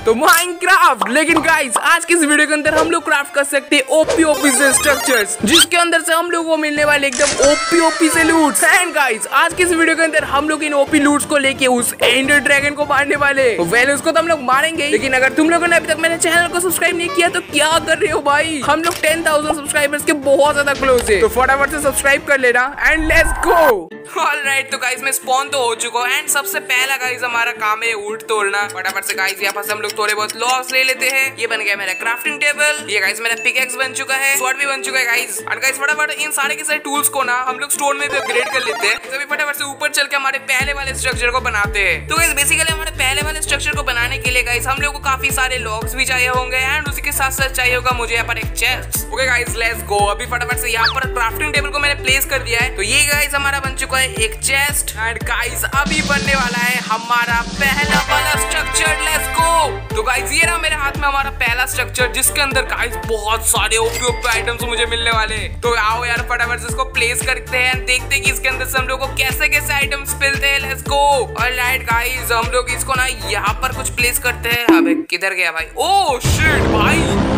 तो माइनक्राफ्ट। लेकिन गाइस आज की इस वीडियो के अंदर हम लोग क्राफ्ट कर सकते हैं ओपी से स्ट्रक्चर्स, जिसके अंदर से हम लोगों को मिलने वाले एकदम ओपी से लूट्स। एंड गाइस आज की इस वीडियो के अंदर हम लोग इन ओपी लूट्स को लेके उस एंडर ड्रैगन को मारने वाले। वेल उसको तो हम लोग मारेंगे, लेकिन अगर तुम लोगों ने अभी तक मेरे चैनल को सब्सक्राइब नहीं किया तो क्या कर रहे हो भाई। हम लोग 10,000 सब्सक्राइबर्स के बहुत ज्यादा क्लोज है, तो फटाफट से सब्सक्राइब कर लेना एंड लेट्स गो। ऑलराइट, तो गाइस मैं स्पॉन तो हो चुका हूँ एंड सबसे पहला गाइस हमारा काम है ऊंट तोड़ना। फटाफट से गाइस यहाँ पर हम लोग थोड़े बहुत लॉग्स ले लेते हैं। ये बन गया मेरा क्राफ्टिंग टेबल, ये गाइस मेरा पिकैक्स बन चुका है, स्वॉर्ड भी बन चुका है गाइस। और गाइस फटाफट इन सारे के सारे टूल्स को ना हम लोग स्टोर में भी अपग्रेड कर लेते हैं। तो फटाफट से ऊपर चल के हमारे पहले वाले स्ट्रक्चर को बनाते हैं। तो गाइस बेसिकली हमारे पहले वाले स्ट्रक्चर को बनाने के लिए गाइस हम लोग को काफी सारे लॉग्स भी चाहिए होंगे एंड उसी के साथ साथ चाहिए होगा मुझे यहाँ पर एक chest. Okay guys let's go. अभी फटाफट से यहाँ पर क्राफ्टिंग टेबल को मैंने प्लेस कर दिया है। तो ये गाइस हमारा बन चुका है एक चेस्ट एंड गाइस अभी बनने वाला है हमारा पहला वाला स्ट्रक्चर। Let's go. तो गाइस ये रहा मेरे हाथ में हमारा पहला स्ट्रक्चर, जिसके अंदर गाइस बहुत सारे ओपी आइटम्स मुझे मिलने वाले। तो आओ यार फटाफट से इसको प्लेस करते हैं, देखते हैं कि इसके अंदर से हम लोग को कैसे कैसे आइटम्स मिलते हैं। Let's go. ऑलराइट गाइस हम लोग इसको ना यहाँ पर कुछ प्लेस करते हैं। अबे किधर गया भाई? ओह शिट भाई,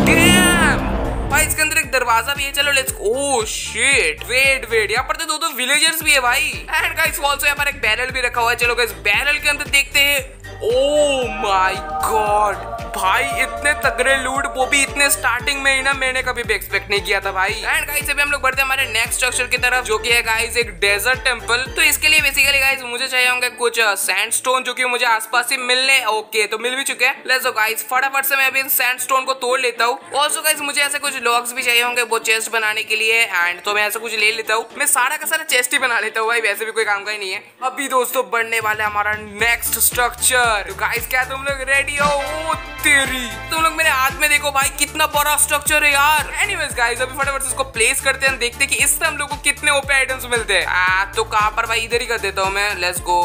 डैम भाई इसके अंदर एक दरवाजा भी है। चलो लेट्स ओह शिट, वेट यहाँ पर तो दो विलेजर्स भी है भाई। एंड गाइस आल्सो यहाँ पर एक बैरल भी रखा हुआ है। चलो गाइस बैरल के अंदर देखते हैं। ओह माय गॉड भाई, इतने तगड़े लूट, वो भी इतने स्टार्टिंग में ही ना, मैंने कभी भी एक्सपेक्ट नहीं किया था भाई। एंड गाइस अभी हम लोग बढ़ते हैं हमारे नेक्स्ट स्ट्रक्चर की तरफ, जो कि है गाइस एक डेजर्ट टेंपल। तो इसके लिए बेसिकली गाइस मुझे चाहिए होंगे कुछ सैंडस्टोन, जो कि मुझे आसपास ही मिलने। ओके तो मिल भी चुके हैं। लेट्स गो गाइस फटाफट से मैं अभी इन सैंडस्टोन को तोड़ लेता हूँ। ऑल्सो गाइस मुझे ऐसे कुछ लॉग्स भी चाहिए होंगे वो चेस्ट बनाने के लिए। एंड तो मैं ऐसा कुछ ले लेता हूँ, मैं सारा का सारा चेस्ट ही बना लेता हूँ भाई, वैसे भी कोई काम का ही नहीं है। अभी दोस्तों बनने वाला हमारा नेक्स्ट स्ट्रक्चर। गाइस क्या तुम लोग रेडी हो? ओ तेरी, तुम लोग मेरे हाथ में देखो भाई, कितना बड़ा स्ट्रक्चर है यार। एनीवेज गाइस अभी फटाफट से इसको प्लेस करते हैं, देखते हैं कि इससे हम लोग को कितने ओपी आइटम्स मिलते हैं। तो कहाँ पर भाई, इधर ही कर देता हूँ मैं। Let's go.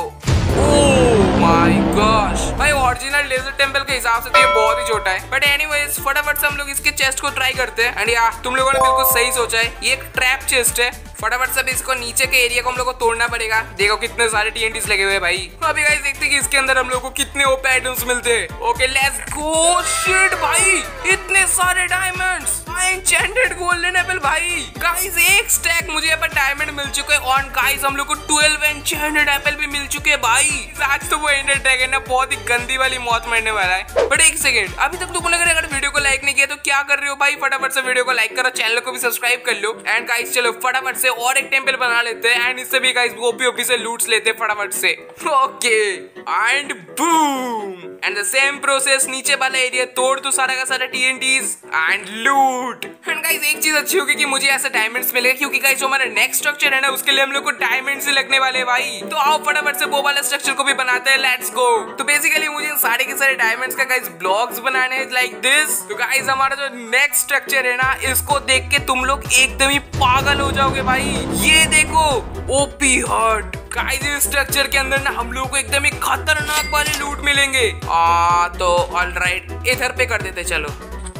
Oh my gosh भाई, ओरिजिनल डेजर्ट टेंपल के हिसाब से तो ये बहुत ही छोटा है, बट एनीवेज फटाफट से हम लोग इसके चेस्ट को ट्राई करते हैं। एंड यार तुम लोगों ने बिल्कुल सही सोचा है, ये एक ट्रैप चेस्ट है। फटाफट से इसको नीचे के एरिया को हम लोग को तोड़ना पड़ेगा। देखो कितने सारे TNTs लगे हुए हैं भाई। तो अभी गाइस देखते हैं कि इसके अंदर हम लोग को कितने ओपी आइटम्स मिलते हैं। Okay let's go. शिट भाई, इतने सारे डायमंड्स, एन्चेंटेड गोल्डन एप्पल भाई। गाइस एक स्टैक मुझे यहाँ पर डायमंड मिल चुके हैं और गाइस हम लोग को 12 एन्चेंटेड एप्पल भी मिल चुके हैं भाई। आज तो वो एंडर ड्रैगन ना बहुत ही गंदी वाली मौत मरने वाला है। बट एक सेकंड, अभी तक तुम लोगों ने अगर वीडियो को लाइक नहीं किया तो क्या कर रहे हो भाई? फटाफट से वीडियो को लाइक करो, चैनल को भी सब्सक्राइब कर लो। एंड गाइस चलो फटाफट से और एक टेंपल बना लेते हैं एंड इससे भी गाइस ओपी से लूट्स लेते हैं फटाफट से। Okay and boom, and the same process, नीचे वाला एरिया तोड़ तो सारा का सारा TNTs and loot. And guys एक चीज अच्छी होगी कि मुझे ऐसे डायमंड्स मिलेगा, क्योंकि गाइस जो हमारा नेक्स्ट स्ट्रक्चर है ना, उसके लिए हम लोग को डायमंड्स ही लगने वाले भाई। तो आओ फटाफट से वो वाला स्ट्रक्चर को भी बनाते हैं। Let's go. तो बेसिकली मुझे इन सारे के सारे डायमंड्स का गाइस ब्लॉक्स बनाने हैं लाइक दिस। तो गाइस हमारा जो नेक्स्ट स्ट्रक्चर है ना, इसको देख के तुम लोग एकदम ही पागल हो जाओगे भाई। ये देखो ओपी हट गाइस, इस स्ट्रक्चर के अंदर ना हम लोगों को एकदम ही खतरनाक वाले लूट मिलेंगे। तो ऑलराइट इधर पे कर देते चलो।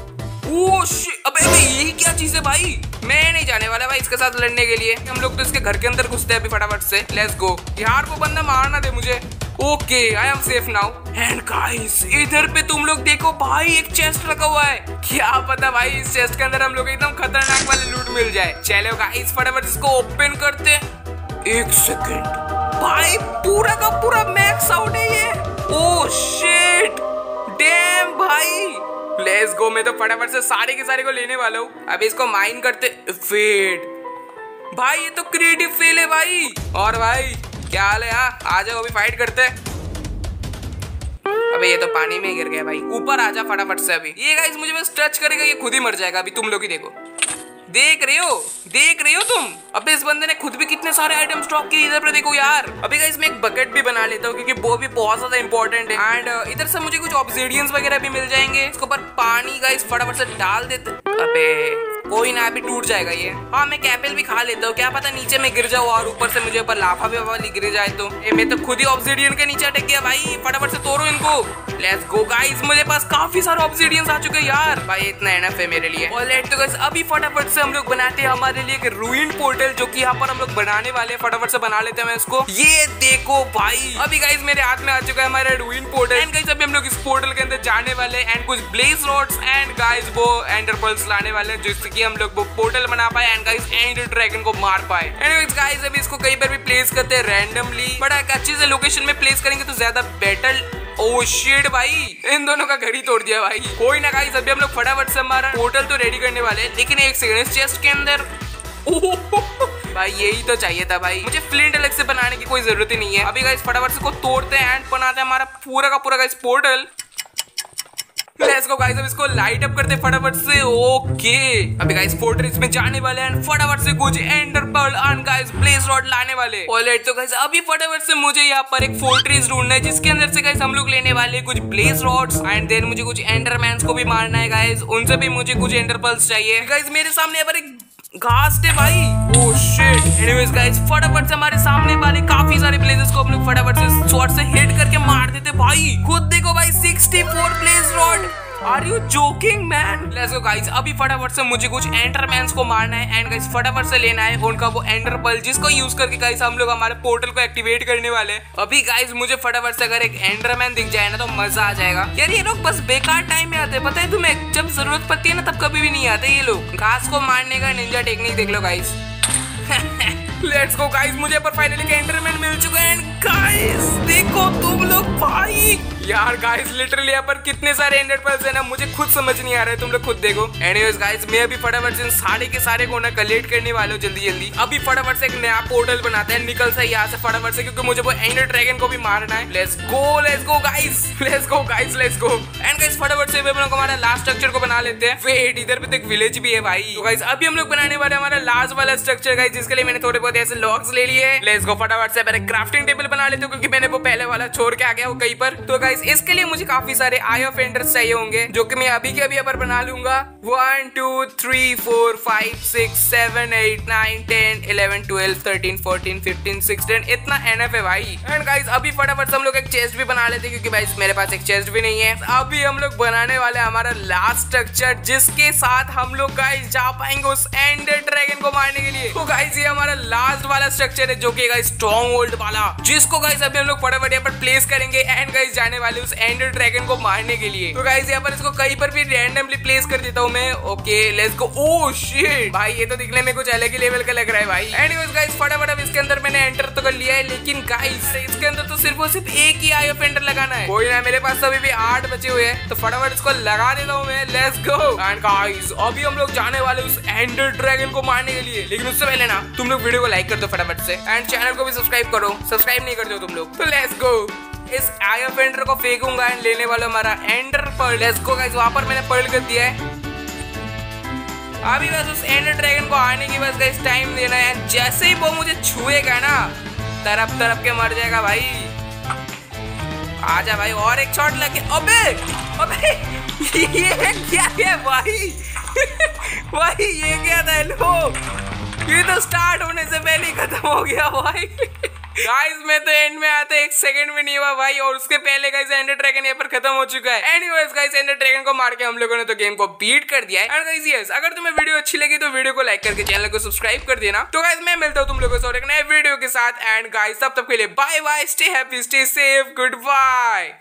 ओह शिट, अबे यही क्या चीज है भाई? मैं नहीं जाने वाला भाई इसके साथ लड़ने के लिए। हम लोग तो इसके घर के अंदर घुसते हैं अभी फटाफट से। Let's go. यार वो बंदा मारना दे मुझे। Okay I am safe now. And guys इधर पे तुम लोग देखो भाई, एक चेस्ट रखा हुआ है। क्या पता भाई इस चेस्ट के अंदर हम लोग एकदम खतरनाक वाले लूट मिल जाए। चलो गाइस फटाफट इसको ओपन करते। एक सेकंड भाई, पूरा का पूरा मैक्स आउट है ये। ओह शिट, डैम भाई। Let's go. मैं तो फटाफट से सारे के सारे को लेने वाला हूँ। अभी इसको माइन करते। वेट भाई, ये तो क्रिएटिव फेल है भाई। और भाई क्या हाल है? आ जाओ अभी फाइट करते हैं। अबे ये तो पानी में ही गिर गया भाई, ऊपर आजा फटाफट से। अभी ये गाइस मुझे बस टच करेगा, ये खुद ही मर जाएगा। अभी तुम लोग ही देखो, देख रहे हो तुम? अबे इस बंदे ने खुद भी कितने सारे आइटम स्टॉक किए। इधर पे देखो यार। अभी गाइस मैं एक बकेट भी बना लेता हूँ, क्योंकि वो भी बहुत ज्यादा इंपॉर्टेंट है। एंड इधर से मुझे कुछ ऑब्सीडियंस वगैरह भी मिल जाएंगे। इसके ऊपर पानी गाइस फटाफट से डाल देते। अबे कोई ना, अभी टूट जाएगा ये। हाँ मैं कैपल भी खा लेता हूँ, क्या पता नीचे में गिर जाऊँ और ऊपर से मुझे ऊपर लाफा भी गिर जाए तो। मैं तो खुद ही ऑब्सिडियन के नीचे अटक गया भाई, फटाफट से तोड़ो इनको। लेट्स गो गाइस, मुझे पास काफी सारे ऑब्सिडियंस आ चुके हैं यार भाई, इतना एनफ है मेरे लिए। ऑलराइट तो गाइस अभी फटाफट से हम लोग बनाते हैं हमारे लिए एक रूइन पोर्टल, जो कि यहाँ पर हम लोग बनाने वाले हैं। फटाफट से बना लेते हैं इसको। ये देखो भाई, अभी गाइस मेरे हाथ में आ चुका है हमारा रूइन पोर्टल। एंड गाइस अभी हम लोग इस पोर्टल के अंदर जाने वाले हैं एंड कुछ ब्लेज रॉड्स एंड गाइस वो एंडर पर्ल्स लाने वाले हैं, जिससे कि हम लोग वो पोर्टल बना पाए एंड गाइस एंडर ड्रैगन को मार पाए। एनीवेज गाइस अभी इसको कहीं पर भी प्लेस करते हैं रैंडमली, बट एक अच्छी से लोकेशन में प्लेस करेंगे तो ज्यादा बेटर। ओह शिट भाई, इन दोनों का घर ही तोड़ दिया भाई। कोई ना गाइस, अभी हम लोग फटाफट से हमारा पोर्टल तो रेडी करने वाले हैं, लेकिन एक सेकंड, इस चेस्ट के अंदर भाई यही तो चाहिए था भाई, मुझे फ्लिंट अलग से बनाने की कोई जरूरत ही नहीं है। अभी गाइस फटाफट से को तोड़ते हैं एंड बनाते हैं हमारा पूरा का पूरा guys portal. Let's go guys, अब इसको लाइट अप करते हैं फटाफट से। ओके अभी गाइस फोर्ट्रेस में जाने वाले हैं, फटाफट से कुछ ender pearl and guys blaze rod लाने वाले। ऑलराइट तो गाइस अभी फटाफट से मुझे यहाँ पर एक फोर्ट्रेस ढूंढना है, जिसके अंदर से गाइस हम लोग लेने वाले हैं कुछ ब्लेज रॉड्स एंड देन मुझे कुछ एंडरमैन्स को भी मारना है गाइस, उनसे भी मुझे कुछ एंडर पर्ल्स चाहिए। गाइस मेरे सामने यहाँ पर एक घास है भाई। Oh shit. एनीवेज गाइस फटाफट से हमारे सामने वाले काफी सारे ब्लेजेस को हम लोग फटाफट से शॉट से हिट करके मार देते भाई। खुद देखो भाई 64 blaze rod, are you joking man. Let's go guys, अभी फटाफट से मुझे कुछ एंडरमैन्स को मारना है एंड गाइस फटाफट से लेना है उनका वो एंडर पर्ल, जिसको यूज करके गाइस हम लोग हमारे पोर्टल को एक्टिवेट करने वाले हैं। अभी गाइस मुझे फटाफट से अगर एक एंडरमैन दिख जाए ना तो मजा आ जाएगा यार। ये लोग बस बेकार टाइम में आते हैं, पता है तुम्हें, जब जरूरत पड़ती है ना तब कभी भी नहीं आते ये लोग। घास को मारने का निंजा टेक्निक देख लो गाइस। लेट्स गो गाइस, मुझे पर फाइनली एक एंडरमैन मिल चुका है एंड गाइस देखो तुम लोग भाई, यार गाइस लिटरली यहाँ पर कितने सारे एंडर पर्ल्स है ना, मुझे खुद समझ नहीं आ रहा है, तुम लोग खुद देखो। एनीवेज गाइस मैं अभी फटाफट से सारे के सारे को ना कलेक्ट करने वाले हूँ जल्दी जल्दी। अभी फटाफट से एक नया पोर्टल बनाते हैं, निकल से यहाँ से फटाफट से, क्योंकि मुझे वो एंडर ड्रैगन को भी मारना है। Let's go guys, let's go guys, let's go. And guys फटाफट से हम लोग हमारा लास्ट स्ट्रक्चर को बना लेते हैं। वेट, इधर पे तो एक विलेज भी है भाई। तो गाइस अभी हम लोग बनाने वाले हमारा लास्ट वाला स्ट्रक्चर गाइस, जिसके लिए मैंने थोड़े बहुत ऐसे लॉग्स ले लिए। लेट्स गो फटाफट से पहले क्राफ्टिंग टेबल बना लेते हैं, क्योंकि मैंने वो पहले वाला छोड़ के आ गया वो कहीं पर। तो गाइस इसके लिए मुझे काफी सारे आई ऑफ एंडर्स चाहिए होंगे, जो कि मैं अभी के अभी यहाँ पर बना लूंगा। 1 2 3 4 5 6 7 8 9 10 11 12 13 14 15 16, इतना एनफ है भाई। एंड गाइस अभी फटाफट से हम लोग एक चेस्ट भी बना लेते हैं, क्योंकि भाई मेरे पास एक चेस्ट भी नहीं है। अभी हम लोग बनाने वाले हमारा लास्ट स्ट्रक्चर, जिसके साथ हम लोग गाइस जा पाएंगे उस एंडर ड्रैगन को मारने के लिए। तो गाइस ये हमारा लास्ट वाला स्ट्रक्चर है, जो कि गाइस स्ट्रॉन्ग होल्ड वाला, जिसको गाइस अभी हम लोग फटाफट यहाँ पर प्लेस करेंगे एंड गाइस जाने वाले उस एंडर ड्रैगन को मारने के लिए। तो गाइस यहाँ पर इसको कहीं पर भी रैंडमली प्लेस कर देता हूँ मैं। Okay let's go. Oh shit भाई, ये तो दिखने में कुछ अलग ही लेवल का लग रहा है भाई। एनीवेज गाइस फटाफट अब इसके अंदर मैंने एंटर तो कर लिया है, लेकिन गाइस इसके अंदर तो सिर्फ और सिर्फ एक ही आई ऑफ एंडर लगाना है। कोई ना, मेरे पास तो अभी भी 8 बचे हुए हैं, तो फटाफट इसको लगा देता हूँ मैं। Let's go. एंड गाइस अभी हम लोग जाने वाले उस एंडर ड्रैगन को मारने के लिए, लेकिन उससे पहले ना तुम लोग वीडियो को लाइक कर दो फटाफट से एंड चैनल को भी सब्सक्राइब करो, सब्सक्राइब नहीं करते हो तुम लोग। तो लेट्स गो, इस आई ऑफ एंडर को फेंकूंगा एंड लेने वाला हमारा ender pearl. Let's go guys, वहां पर मैंने पर्ल कर दिया है। अभी बस उस एंडर ड्रैगन को आने की बस गाइस टाइम देना है। जैसे ही वो मुझे छुएगा ना, तरफ तरफ के मर जाएगा भाई। आजा भाई, और एक शॉट लगे। अबे अबे ये क्या है भाई? भाई ये क्या था? लो ये तो स्टार्ट होने से पहले ही खत्म हो गया भाई। गाइस मैं तो एंड में आते 1 सेकंड भी नहीं हुआ भाई, और उसके पहले गाइस एंडर ड्रैगन यहाँ पर खत्म हो चुका है। एनीवेज गाइस एंडर ड्रैगन को मार के हम लोगों ने तो गेम को बीट कर दिया है। एंड गाइस यस, अगर तुम्हें वीडियो अच्छी लगी तो वीडियो को लाइक करके चैनल को सब्सक्राइब कर देना। तो गाइस मैं मिलता हूँ तुम लोगों से और एक नए वीडियो के साथ। एंड गाइस तब तक के लिए bye bye, stay happy, stay safe, good bye.